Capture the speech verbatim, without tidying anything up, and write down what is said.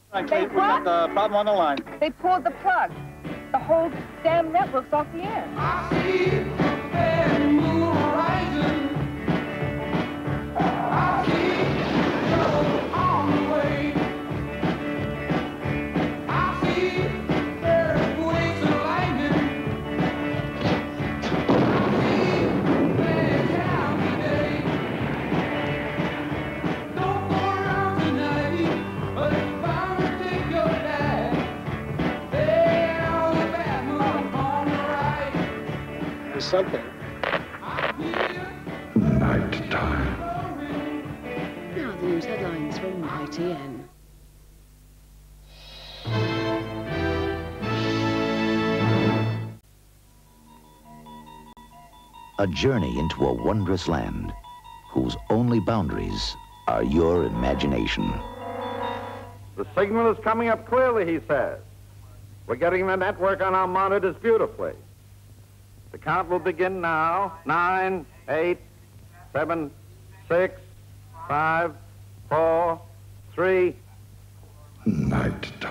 They what? The problem on the line. They pulled the plug. The whole damn network's off the air. I see the moon rising. I see trouble on the way. I see earthquakes and lightning. I see bad town today. Don't go around tonight, but it's bound to take your life. There's a bad moon on the right. There's something. Night Time. Now the news headlines from I T N. A journey into a wondrous land whose only boundaries are your imagination. The signal is coming up clearly, he says. We're getting the network on our monitors beautifully. The count will begin now. Nine, eight, seven, six, five, four, three. Night Time.